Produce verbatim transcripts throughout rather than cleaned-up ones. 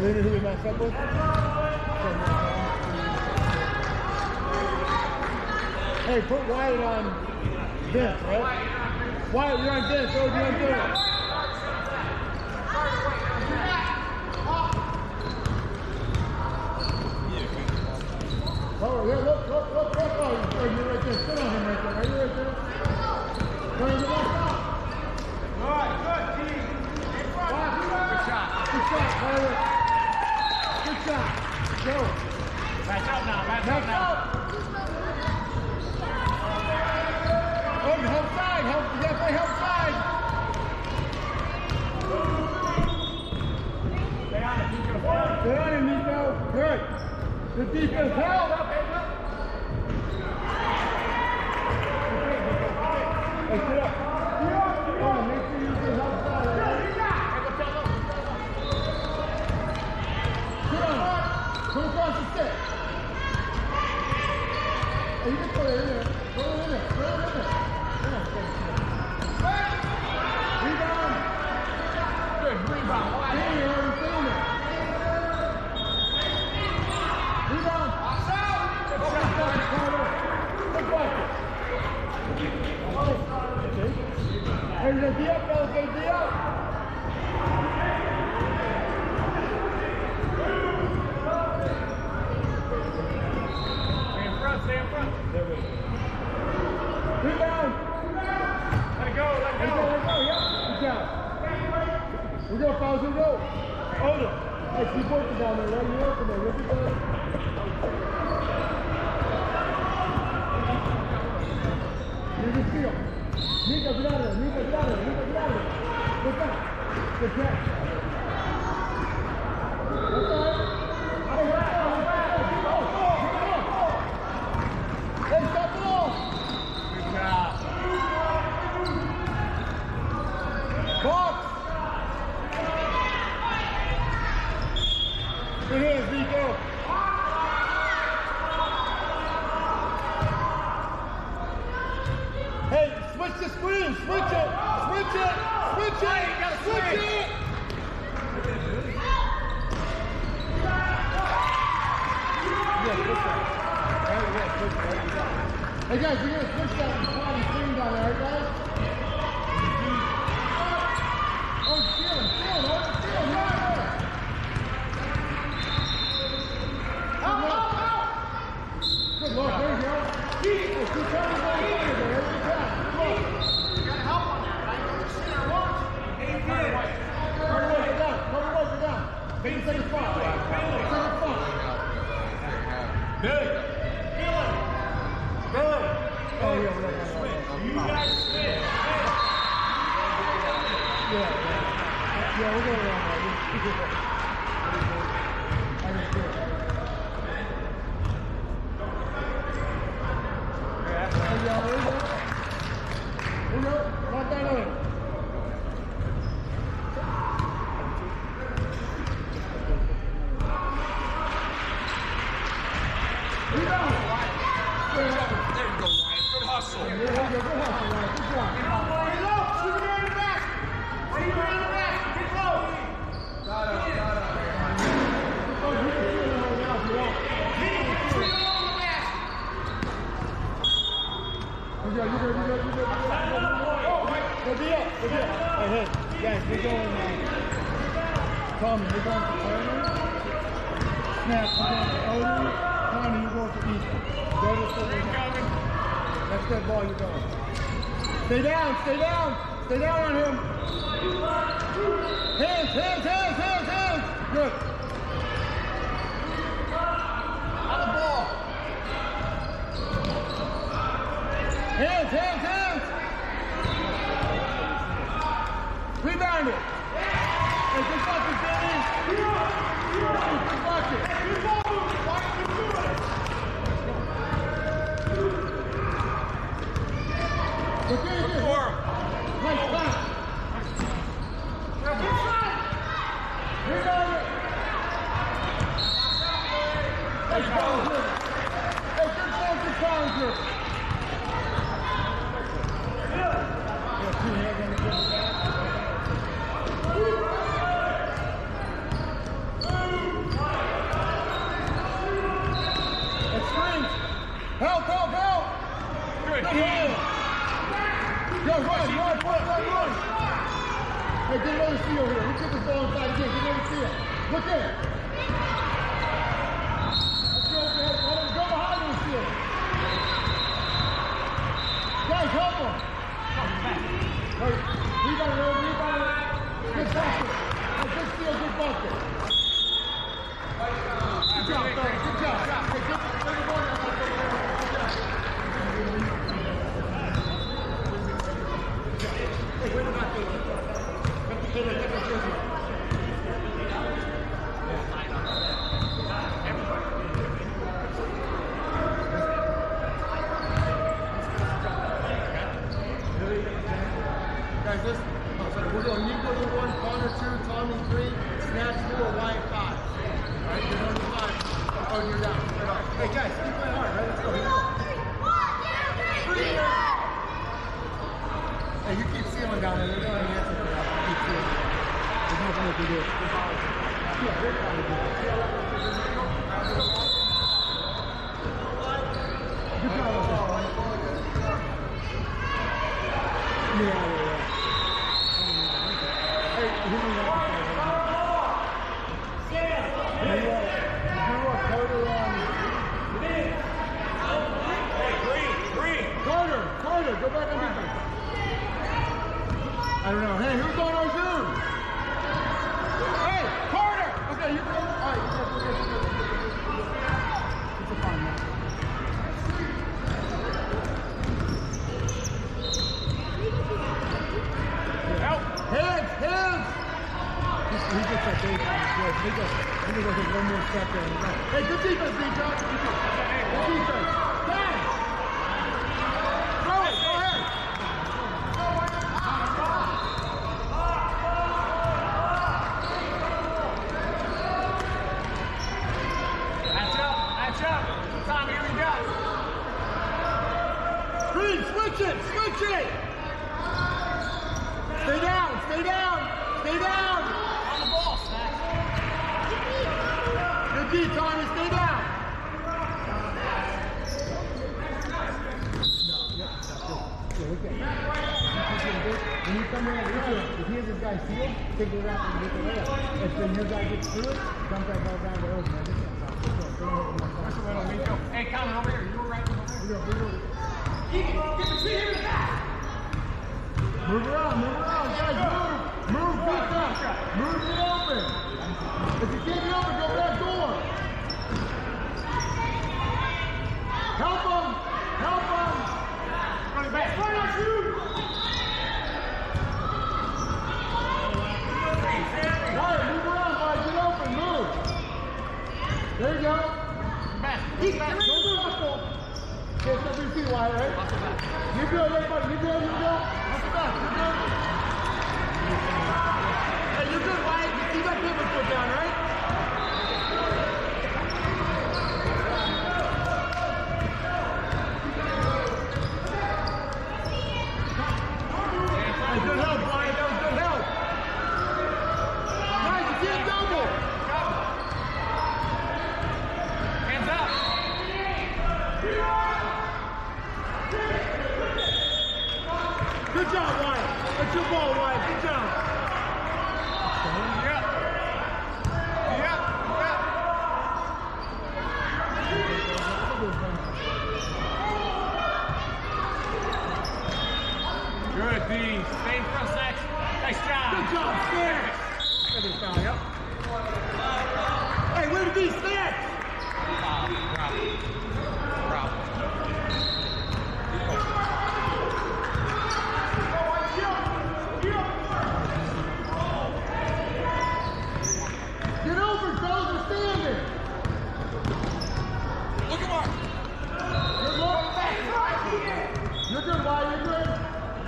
Later who we messed up with? Hey, put Wyatt on Vince, right? Wyatt, you're on Vince. Oh, you're on Vince. Oh, yeah, look, look, look, look. Oh, you're right there. Sit on him right there. Are you right there? Go ahead, go back. All right, good, team. In front. Good shot. Good shot, Wyatt. Good shot. Go. Match out now, match out now. Oh, help side, help, you gotta play help side. Stay on it, Nico. Stay on it, Nico. Good. Good defense, help. Hey, sit up. Oh, make sure you do help side. Sit on it. Come across the stick. Hey, you can throw it in there. Throw it in there. Throw it in there. Rebound. Good rebound. Stay here, stay in there. Rebound. Good shot. Good bucket. Hey, you're gonna be up, fellas. You're gonna be up. Stay in front. Stay in front. There we go. Rebound. Let it go, let it go. Let it go, let it go, yeah. Good job. We go, fellas, we go. Hold it. Hey, keep working down there, right? You're working there. Look at that. Here's the steal. Nico, get out of there. Nico, get out of there. Nico, get out of there. Good back. Good catch. That's all right. Hey, let's go, let's go. Keep going. Keep going. Hey, stop the ball. Good job. Box! Good hands, Nico. Hey, switch the screen. Switch it. Switch it. Switch it. You gotta switch it. Hey guys, we're gonna switch that and slide the screen down there, right guys? Oh, steal him, steal him, hold it, steal him, right there. Out, out, out! Good luck, there you go. Keep, keep turning the ball over there, every time. Good luck. You gotta help on that, right? You're sitting there watching. Hey, you did. Cover White, you're down, cover White, you're down. Take the second spot. Second spot. Billy. Billy. Billy. Oh, yeah, right, right, right. You guys switch. Yeah, yeah. Yeah, we're going around there. I can see it. There you go, there you go. There you go. Lock that in. Rebound. There you go, Wyatt. Good hustle. There you go, good hustle, Wyatt. Good job. Get low. Shoot it in the back. Shoot it in the back. Get low. Got it, got it. Oh, you can shoot it right now if you want. Shoot it on the back. You good, you good, you good, you good, you good. Go be up, go be up. Hey, hey, guys, we're going, uh, Tommy, we're going for Turner. Snap, we're going for Odin. Tommy, you're going for Ethan. Go to the coming. That's that ball you're going. Stay down, stay down. Stay down on him. Hands, hands, hands, hands, hands. Good. On the ball. Hands, hands, hands. Rebound it. Hey, good bucket, Danny. Good bucket. Good ball movement. Why don't you do it? Look at it. Nice pass. Good shot. Rebound it. Hey, Collinger. Hey, good ball to Collinger. Yeah, two hands on the good back. Go, run, run, run, run, run. Hey, get another steal here. We took this ball inside again. Get another steal. Look there. Let's go overhead. Go behind the steal. Guys, help him. Hey, rebound it, rebound it. Good basket. Hey, good steal, good basket. Good job, fellas. Good job. Hey, good, good ball. Hey, where the back go? Get the kid, get the kid. Guys, listen. Oh, sorry. We're going Nico to one, Connor two, Tommy three, Snatch four, Wyatt five. Alright, you're on the five. Oh, you're down. Right on. Hey guys, keep playing hard, right? Let's go. Here we go. Three. Hey, you keep sealing down there. There's no answer for that. Keep sealing. There's nothing we can do. Yeah, we're trying to do it. Good job, Aurora. Yeah, yeah, yeah. Hey, who do you want to say? You want Carter on? Hey, green, green. Carter, Carter, go back on defense. I don't know. Hey, who's on our Zoom? Hey, Carter! Okay, you go. All right, you go, you go, you go. It's a fine match. Help! Hands, hands! He gets that base. He goes, he goes like one more step there. Hey, good defense, D. John. Good defense. Down! Throw it, go ahead! Match up, match up. Tom, here we go. Green, switch it, switch it! Stay down, stay down, stay down! On the ball, Snatch. Good D, Tommy, stay down! No, yep, that's good. Yeah, look at it. When you come in, if he has his guy sealed, take it out and get the layup. If then your guy gets through it, dump that ball down to Ocean. Push a little, Nico. Hey, Colin, over here. You were right over here. Keep it, get the seat here. Move around, move around, guys, move! Move, beat up! Move it open! If you can't get open, go back door! Help him! Help him! Running back. Run on shoot! Wyatt, move around, Wyatt, get open, move! There you go! Back. Keep back, don't move the ball! Okay, step your feet, Wyatt, right? You good, everybody, you good, you good? Muscle back, you good? Hey, you good, Wyatt? You see that pivot foot down, right? Hey, good help, Wyatt, that was good help! Guys, you can't double! Hands up. Good job, Wyatt. That's your ball, Wyatt. Good job. Yeah. Yeah. Yeah. Good, D. Stay in front, Snatch. Nice job. Good job, Snatch. Good foul, yep. Hey, where did these Snatch? Foul. Problem. Problem. Get over, fellas. We're standing. Look at Mark. Good look. You're good, Wyatt. You're good.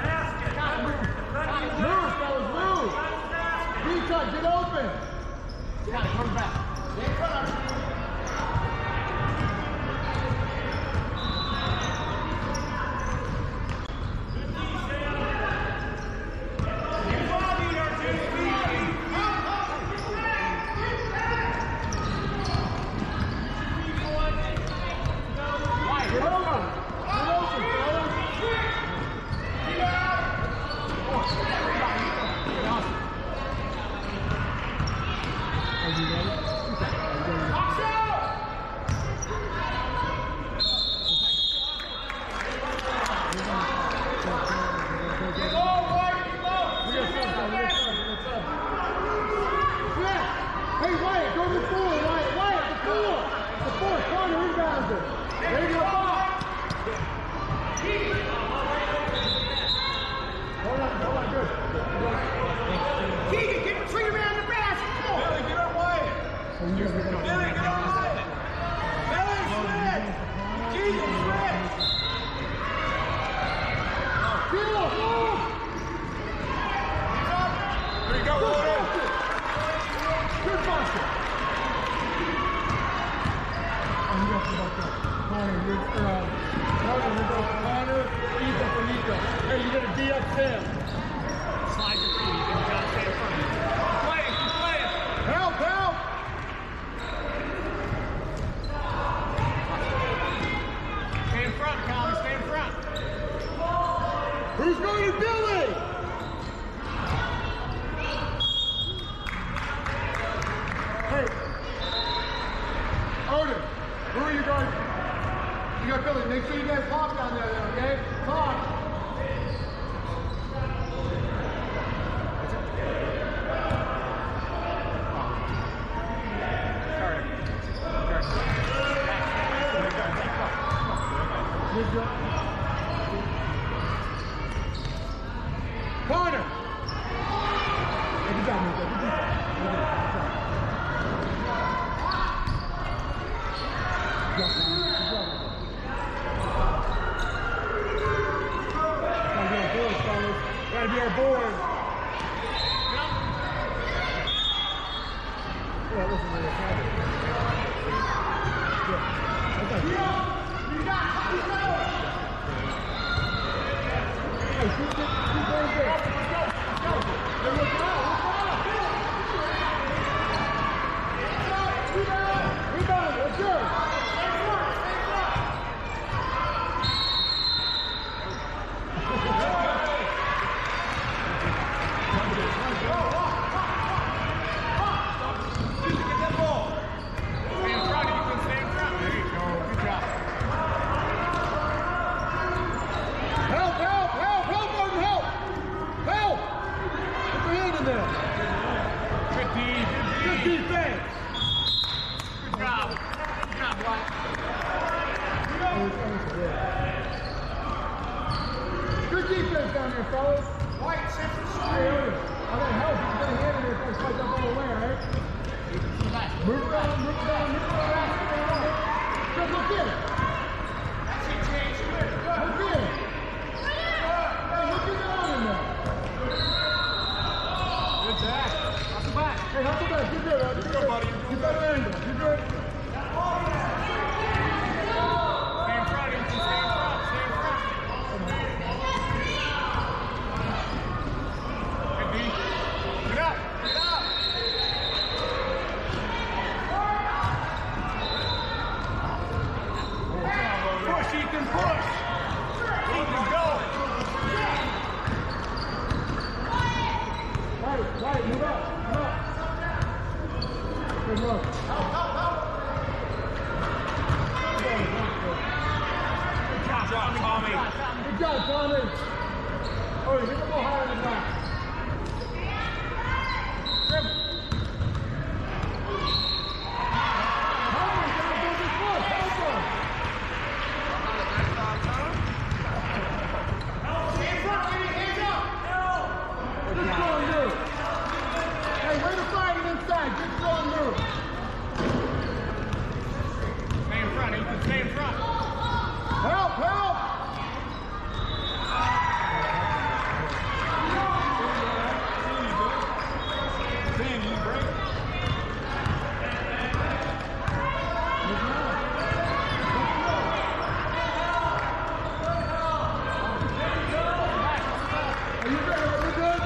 Move, fellas. Move. D-Tuck, get open. Got it. Come back. um, Carter, we go Connor, Ethan for Nico. Hey, you gotta D up Sam. Slide your feet. You can try to stay in front of you. Keep playing, keep playing. Help, help! Stay in front, Colin. Stay in front. Who's going to Billy? Hey, Odin, who are you guys? You got Billy. Make sure you guys talk down there, then, okay? Talk. Good job. Connor! Hey, good job, Nico. Good job. Good job. Good job. Gotta be our board. Well, listen to this. Yeah. Okay. You got it. Hey, keep, keep, keep going good. Let's go. Let's go. Hey, look out. Look out. Rebound. Rebound. Let's go. Good defense down there, fellas. White, six, hey, Otis. I'm going to help you. Get a hand in there if I spike up all the way, all right? Move down, move down, move down. Good, look in. That's it, Chase. Good, good. Look in. Hey, look in down in there. Good back. Hustle back. Hey, hustle back. You're good, Otis. You're good, buddy. You better angle. You're good. Right, move up, move up. Good look. Help, help, help. Good job, Tommy. Good job, Tommy. Oh, you hit the ball higher than that. Help him, help him, help him. Hands up, lady, hands up. Good going, dude. Hey, way to fight it inside. Good strong move. Stay in front, Ethan. Stay in front. Help, help. Dan, you break. Are you ready? Are we good?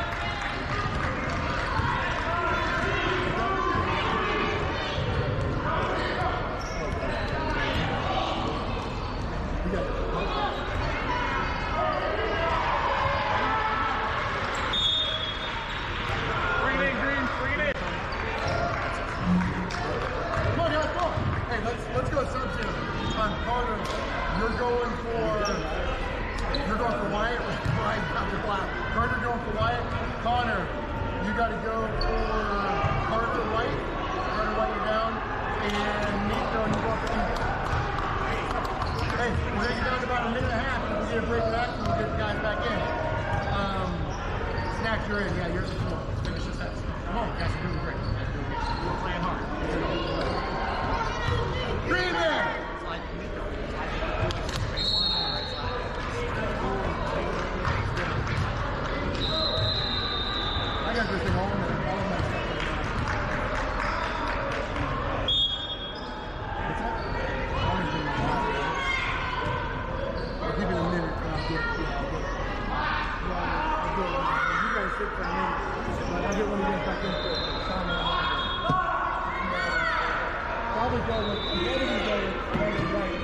Let's go substitute. On Carter, you're going for you're going for Wyatt. Wyatt got the black. Carter going for Wyatt. Connor, you got to go for Carter White. Carter White, you're down. And Nico, you go for Ethan. Hey, we're going to get down to about a minute and a half. We'll get a break of action. We'll get the guys back in. Um, Snacks, you're in. Yeah, you're in. Finish this out. Come on, guys, you're doing great. We're playing hard. Green there! I got this thing all in there. All in there. What's that? shit for me. But I get when he gets back into it. Probably go with, I'm ready to go with Brandon Wright.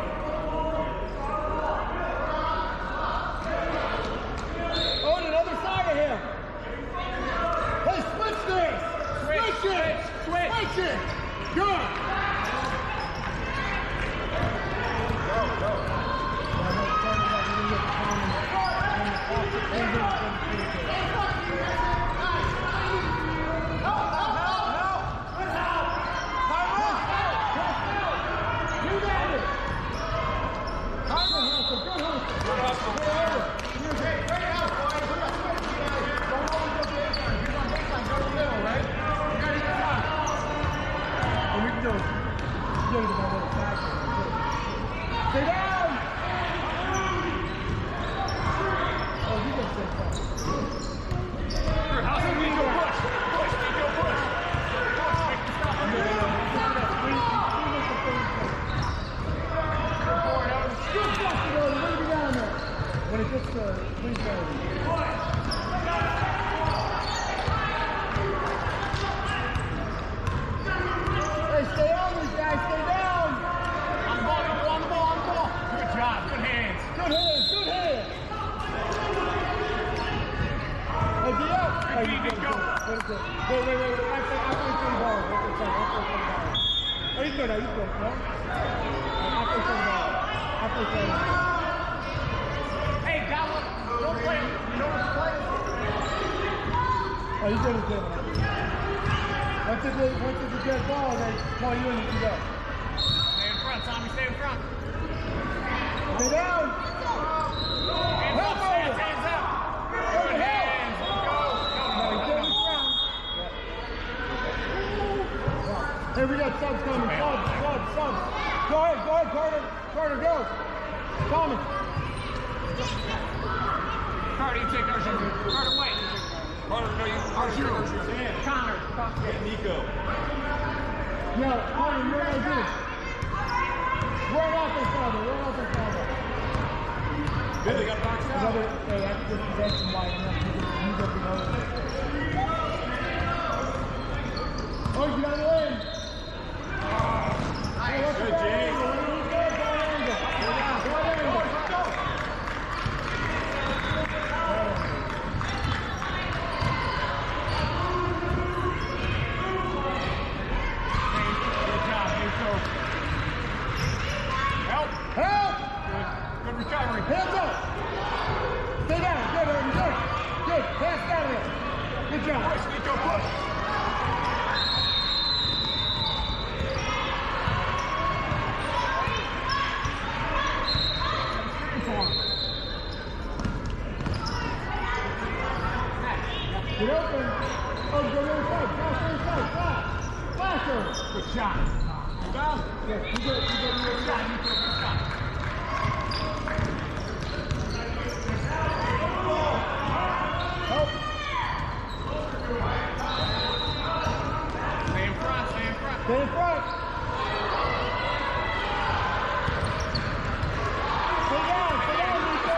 Oh, and another side of him. Hey, switch this. Switch, switch it. Switch. Switch it. Good. Go, go. Stay down! Oh, you can stay down. How's it mean go push? Push, mean go push. Push, make the stop. When it gets to three thirty. Hey, stay on these guys, stay down! On the ball, on the ball, on the ball, on the ball. Good job, good hands. Good hands, good hands! Hey, D up! Hey, you go. What is it? Wait, wait, wait, wait. After, after we turn the ball. After we turn the ball. Oh, he's good now, he's good, no? After we turn the ball. After we turn the ball. Hey, Dollar, don't play him. You know what to play? Oh, he's good, he's good. Once it's a, once it's a good ball, they call you in and you go. Stay in front, Tommy, stay in front. Stay down! Hands up, hands, hands up. Good hands, go, go, go, go. Hey, we got subs coming. Subs, subs, subs. Go ahead, go ahead, Carter. Carter, go. Thomas. Carter, you take our shooter. Carter, wait. Carter, no, you. Our shooter. Connor. Yeah, Nico. Yo, Carter, you know what I do? Run off this father, run off this father. Billy got boxed out. Another, hey, that's just possession wide enough to move up the other. Oh, you got it in. Hey, what's Good, the ball James. angle? What do you say? Ball angle. Ball angle. Help! Help! Good. Good recovery. Hands up! Stay down. Good, Ernie. Good. Good. Pass down here. Good job. Push, Nico, push. Get open. Oh, go to the other side. Flash to the side. Flash. Flasher. Good shot. Down. Yes, you go. You go. You go. Good shot, Nico, good shot. Help. Stay in front, stay in front. Stay in front. Stay down. Stay down, Nico.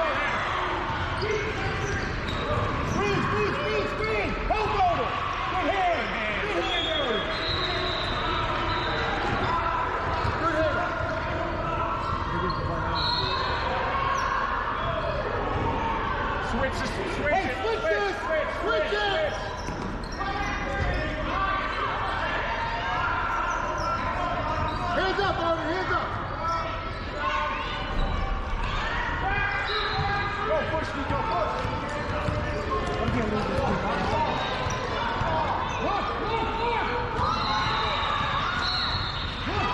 Squeeze, squeeze, squeeze, squeeze. Help over. Good hand. Good hand, Ernie. Good hand. Switch this, switch Hey, it. switch this. Switch, Switch switch, it. switch. Hands up, Ernie. Hands up. Go, push, Nico, push. I'm going to lose this one. Look, look, look. Look.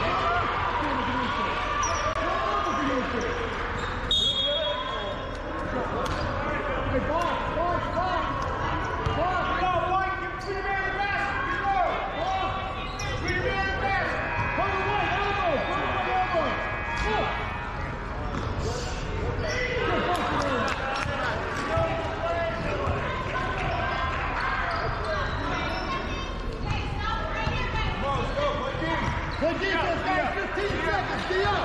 Hey, box, box, box. Box. Go, White, give put your man the pass. Go. Box. Put your man the pass. Put it away, elbow. Put it away, elbow. Look. Good box, man. Come on, let's go. Play game. Good defense, guys. fifteen seconds. D up.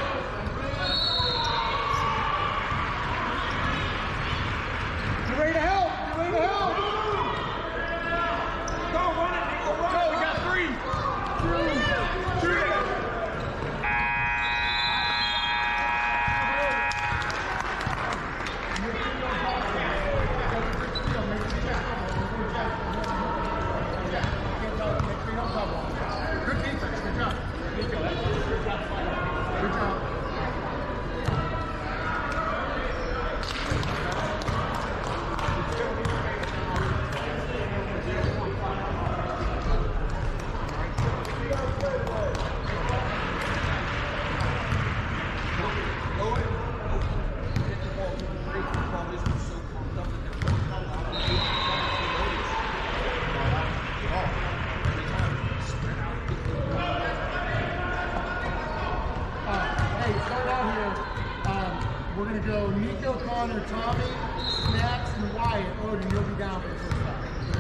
You ready to help? You ready to help? Tommy, Snacks, and Wyatt, Odin, you'll be down for the first time.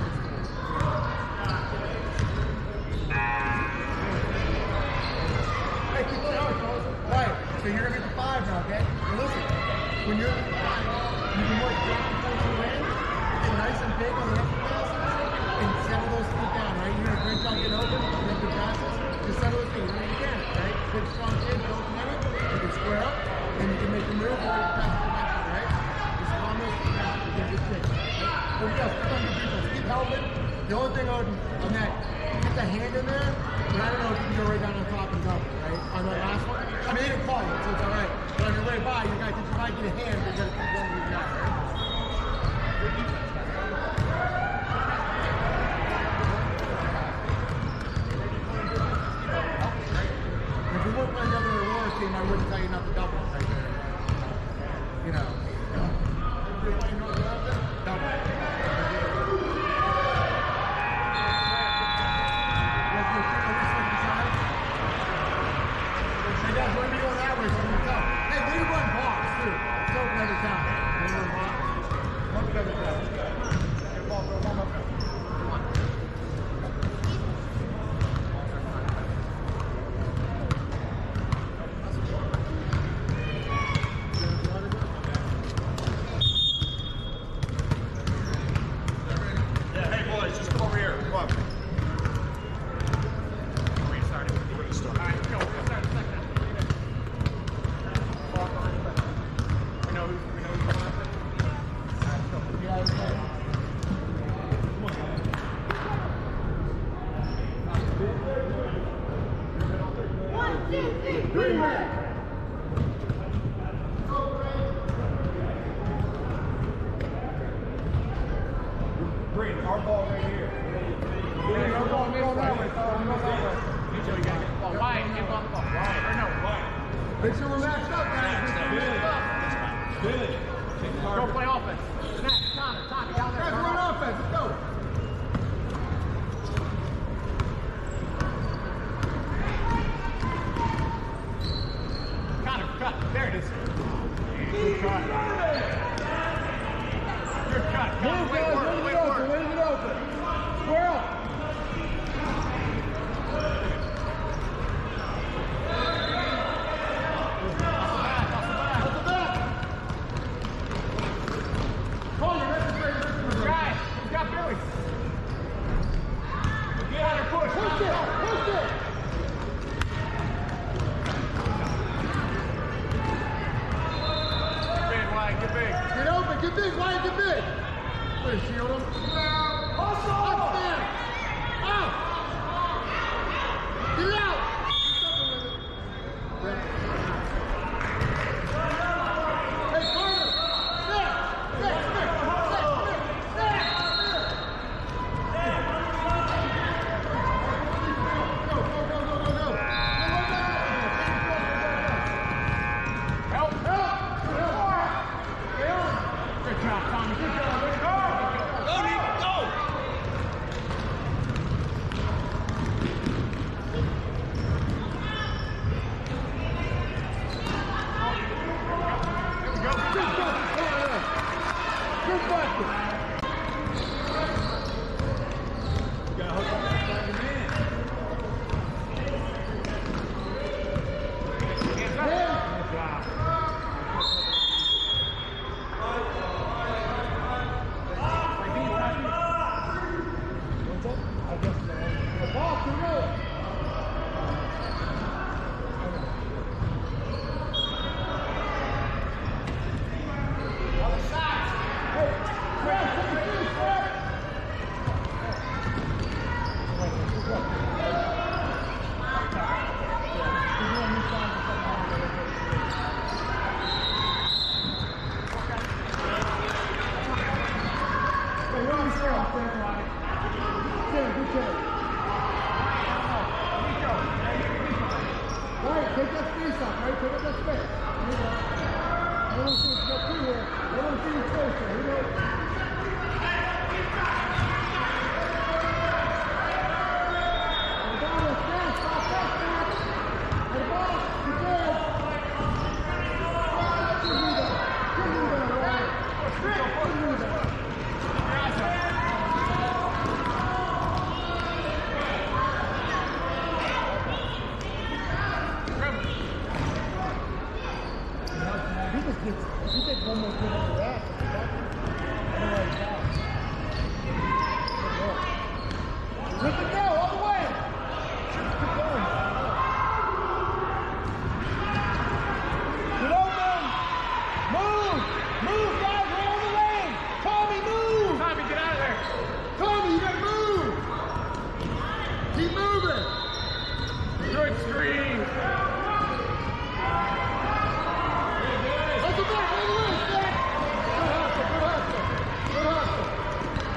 Hey, keep going out, fellas. Right, so you're gonna be the five now, okay? Now listen, when you're the five, you can work down before you in, get nice and big on the extra passes, and settle those feet down, right? You're gonna great job getting open, make good passes, just settle those feet, right? You can, right? Good strong kid, don't commit it, you can square up, and you can make the move or you can pass it eventually, right? Just calm those feet down, you get good kick, right? There we go, stick on your defense, keep helping. The only thing, Odin, on that, get the hand in there, but I don't know if you can go right down on top and double, right? On that last one. I mean, they didn't call you, so it's all right. But on your way by, you guys, if you might get a hand, you gotta keep going with your guy, right? Good defense, guys. If we weren't playing the other Aurora team, I wouldn't tell you not to double right there. You know. If you're playing North America, double. When we go that way, so we go. Hey, we run blocks too. It's open every time. We run blocks. One every time. Get a ball, throw one up there. Come on. Yeah, hey boys, just come over here. Come on. We're starting. We're going to start. All right, let's go. We're gonna start the second half. We know who, we know who's going after. Yeah, it's right. One, two, three, Three man. Green, our ball right here. Green, our ball, go that way. Go that way. Mitchell, you gotta get the ball. Wyatt, get on the ball. Wyatt, or no, Wyatt. Make sure we're matched up, guys. Make sure we're matched up. Billy. Take the Go target. play offense. Snap, Tommy, Tommy, down there. Guys, we're on offense. Let's go. Connor, cut. There it is. Good cut. Good cut. Connor, Move, way guys. work, Way to way get open. work. Way to get open. Square up. Get big, Wyatt, get big. Wait, shield him. Also, up there. Out. Get it out. Hey, Carter. Snap. Snap, snap, snap, snap, snap. Go, go, go, go, go, go. Help, help. Good job, Tommy. Good job. Let's go. Go, Nick, go. Here we go. Good bucket. Good bucket. You gotta hook up that second man. Hands up. Yeah. Good job. The ball can roll. Other side. Hey, Fred, take the shoes, Fred. Hey, you're on the scale, Fred. Good, good kill. Right, take that space up, right? Take up that space. Here you go. I don't see what's got through here. I don't see your space here. Here you go. The ball is fast. Stop that, stop. The ball, you're good. Good rebound. Good rebound, Wyatt.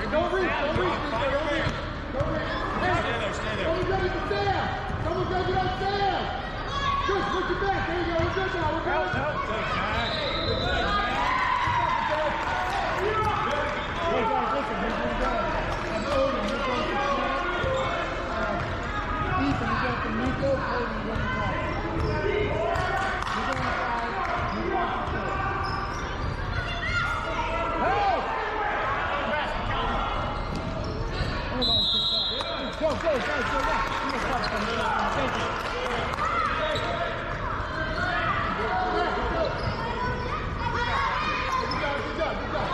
Don't reach, don't reach, don't reach. Don't reach. Hey, Stay there, stay there. someone's gotta get to Sam. Someone's gotta get on Sam. Good, switch it back. There you go. We're good now. We're good. Help, help. Good Zach. Good Zach, Zach. Hey guys, listen, here's what we're doing. I'm Odin, you're going to Snap. Um, Ethan, you're going to Nico, Cody, you're going to Mike. You're going to five, you're going to two. Help! Everybody sit down. Go, go, guys, go back. Thank you. Good job, good job.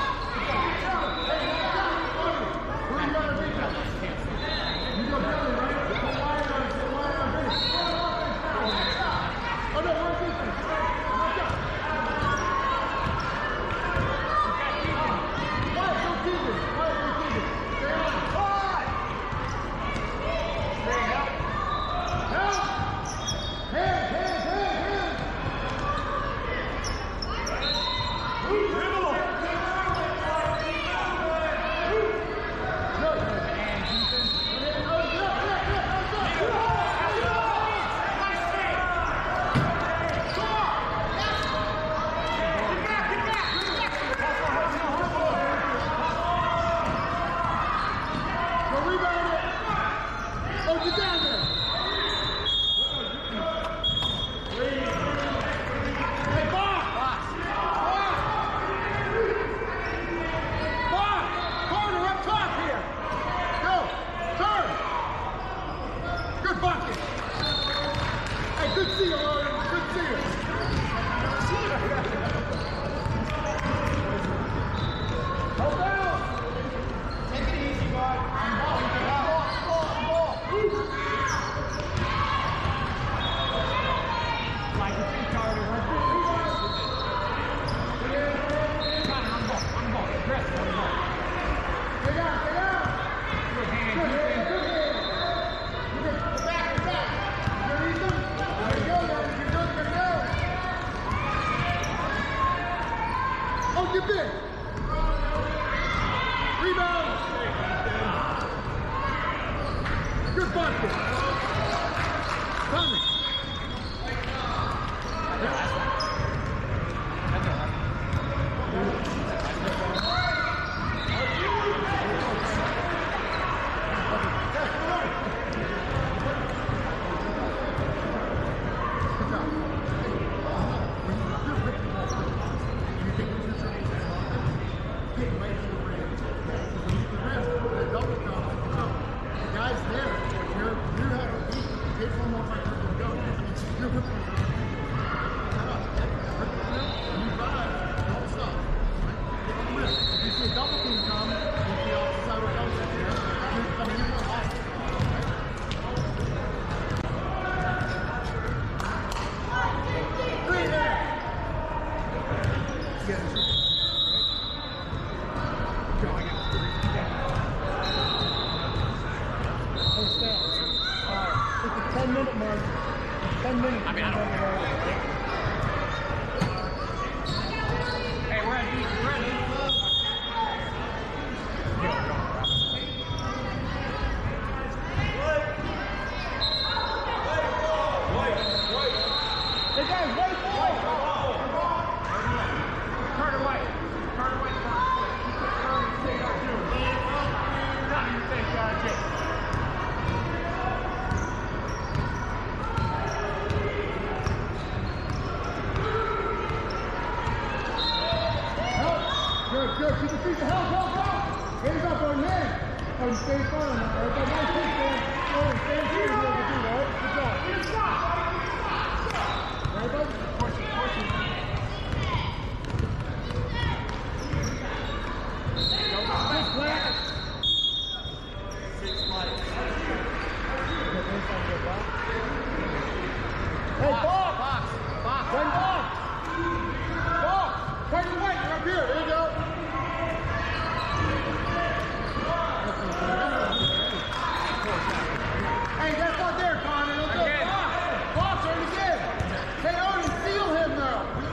Hey, that's not there, Connor. Look, box, box right again. Hey, Odin, seal him now.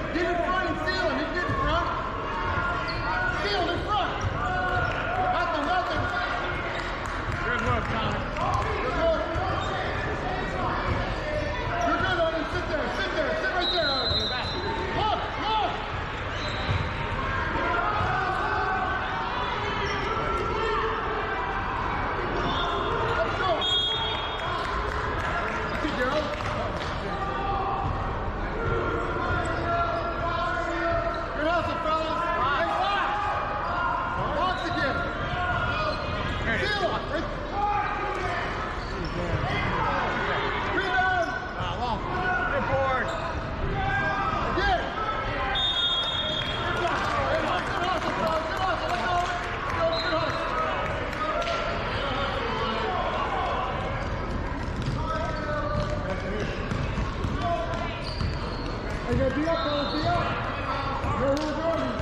Hey, go be up, fellas, be up. Go, who's going?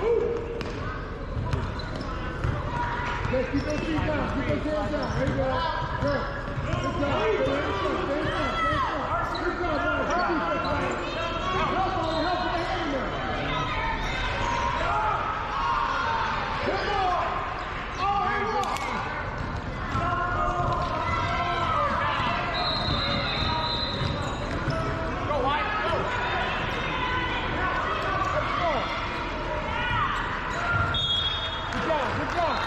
Okay, keep those feet down, keep those hands down. There you go. Good. Good job. Stay strong, stay strong, stay strong. Good job, boys. Good defense, boys. Help, boy, help with the hand there. Come on. Oh, here we go. Go, White, go. Good job, good job.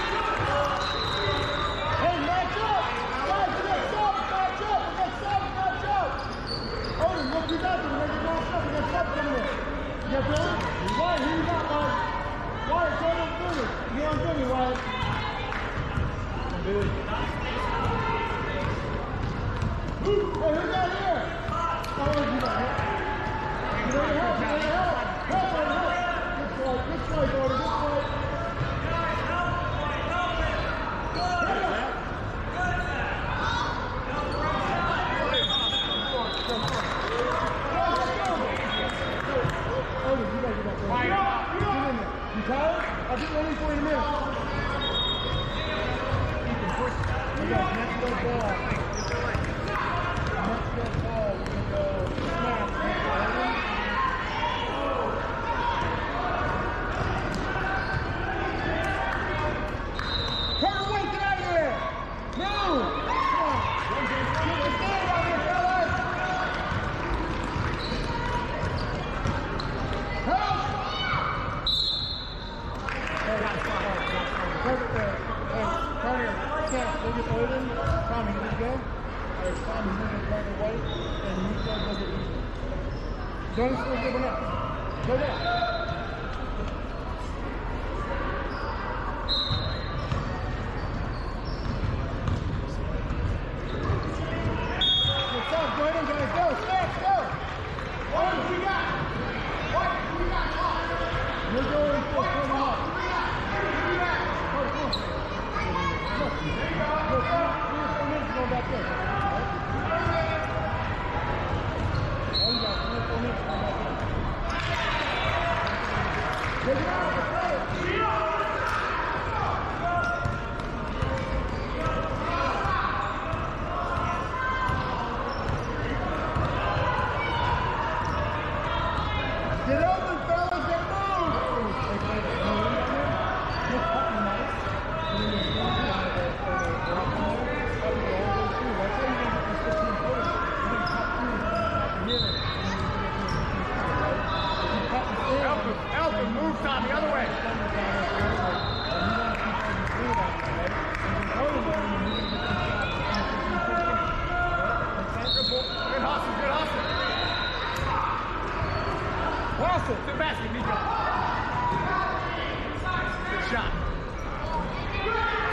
Hey, match up! Guys, we got sub, match up! We got sub, match up! Odin, look who's out there. We're making more stuff. We got sub coming in. You got Billy? Wyatt, who you got, bud? Wyatt, go to Billy. You're on Billy, Wyatt. Billy. Hey, who's out here? How old you got? You know your help, you know your help. Help, Odin, help. Good play, good play, Odin, good play. You tired? I'll get ready for you in a minute. We got next leg ball. Next leg ball. We're going to go snap. Carter White, get out of there! Move! Come on. Get the stand out there, fellas! Help! Carter, snap, look at Odin. Tommy, you go. All right, Tommy, look at Carter White, and you go look at Ethan. Don't still give it up. Go down. Good job, go ahead, guys. Go, snap, go. What do we got? What do we got? You're going for coming up. Back there. Oh, you got three or four minutes to come back there. Take it out. Get open, fellas. Get moved. Just cutting nice. And then you're going down to the rock and roll. Help him, help him, move Tom the other way. Good hustle, good hustle. Hustle to the basket, Nico. Good shot.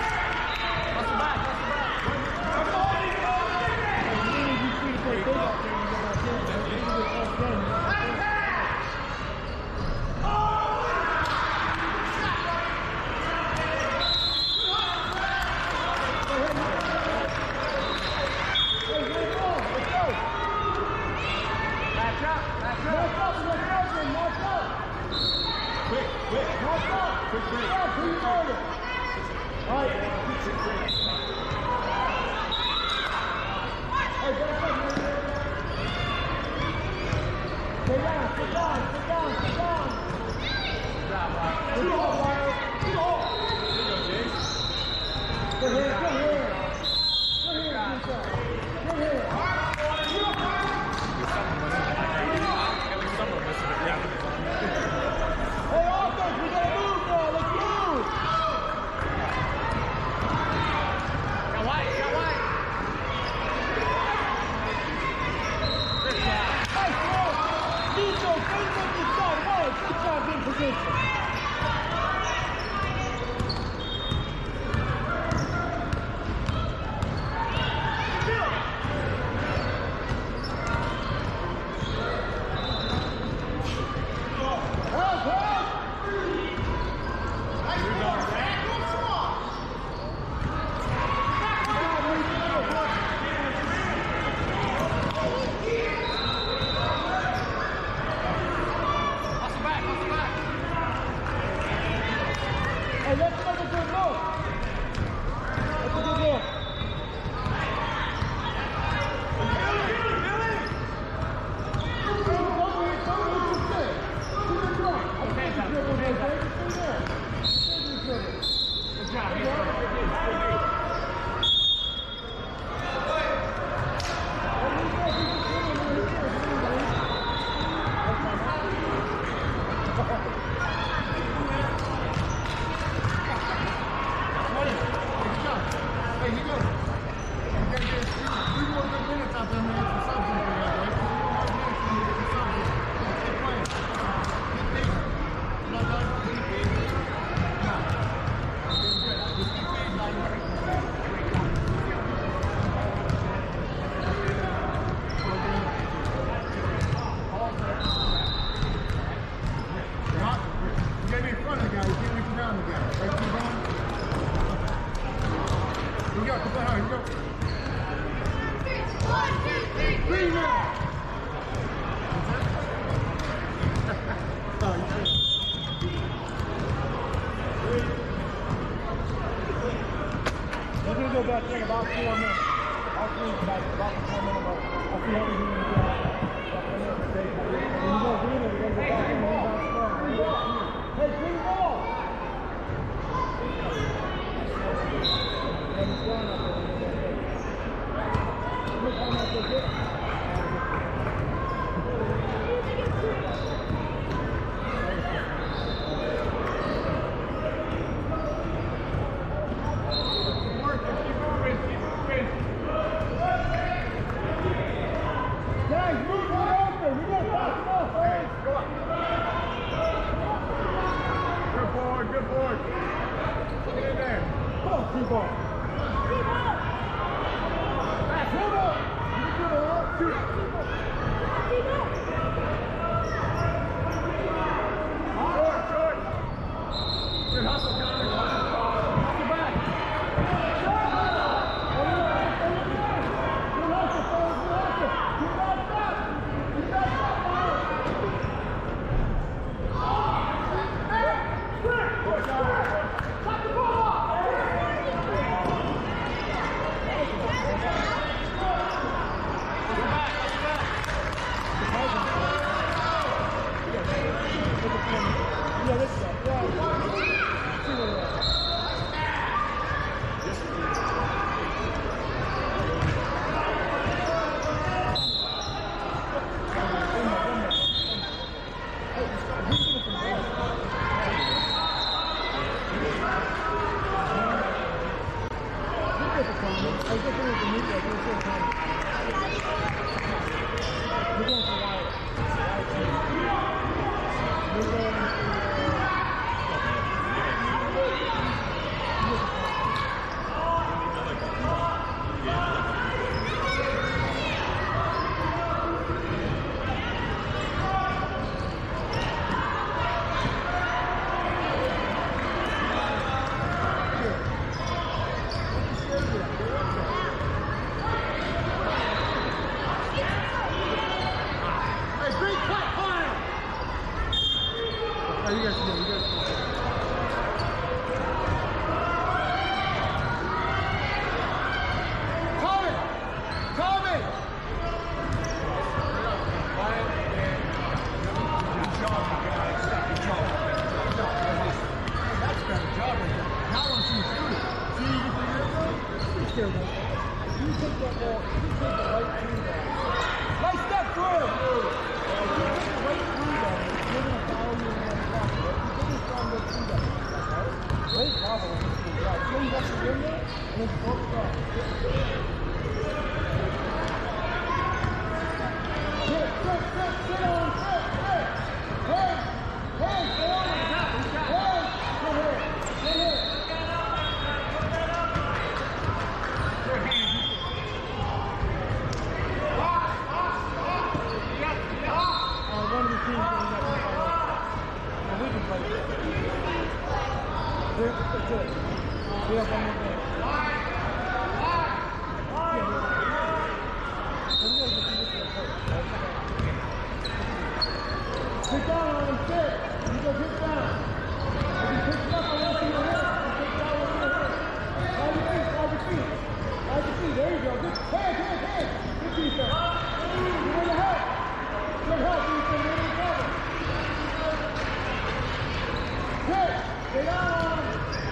Good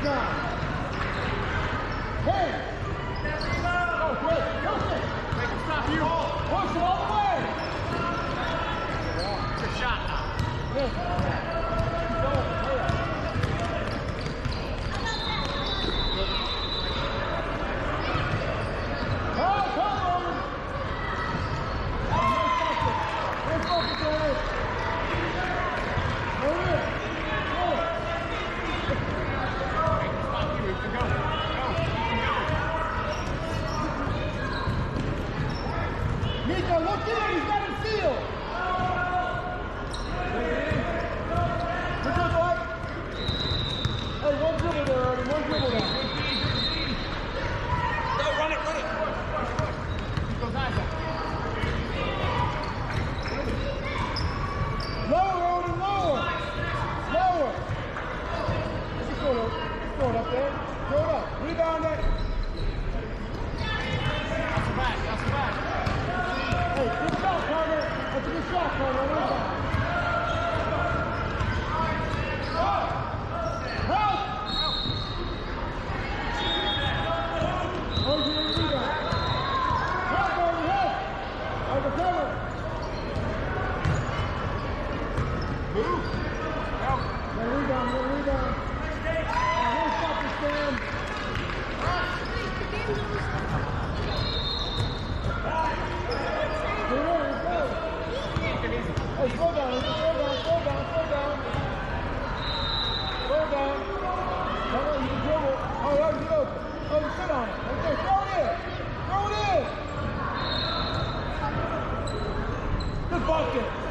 Good job. Hey! Oh, great. Push it. Make him stop you. Push it all the way. Good shot now. Yes. Keep going. Hurry up. Oh, come on. Let's focus on it. Go in. Go. Make him stop you. You can go. Go. You can go. Nico, look in. He's got it sealed. Good job, boy. Hey, one dribble there, Ernie. One dribble there. Go, run it, run it. Keep those eyes up. Lower, Ernie, lower. Lower. Just throw it up. Just throw it up there. Throw it up. Rebound it. That's the back. That's the back. Hey, good shot, Carter. That's a good shot, Carter. Rebound. Help! Help! Oh, you didn't do that. Help, Ernie, help! Over cover. Move. Go. Get a rebound, get a rebound. Oh, don't stop this, Sam. Get in, let's go. Take it easy. Hey, slow down, slow down, slow down, slow down. Slow down. Come on, you can dribble. Oh, that was open. Oh, you sit on it. Okay, throw it in. Throw it in. Good bucket.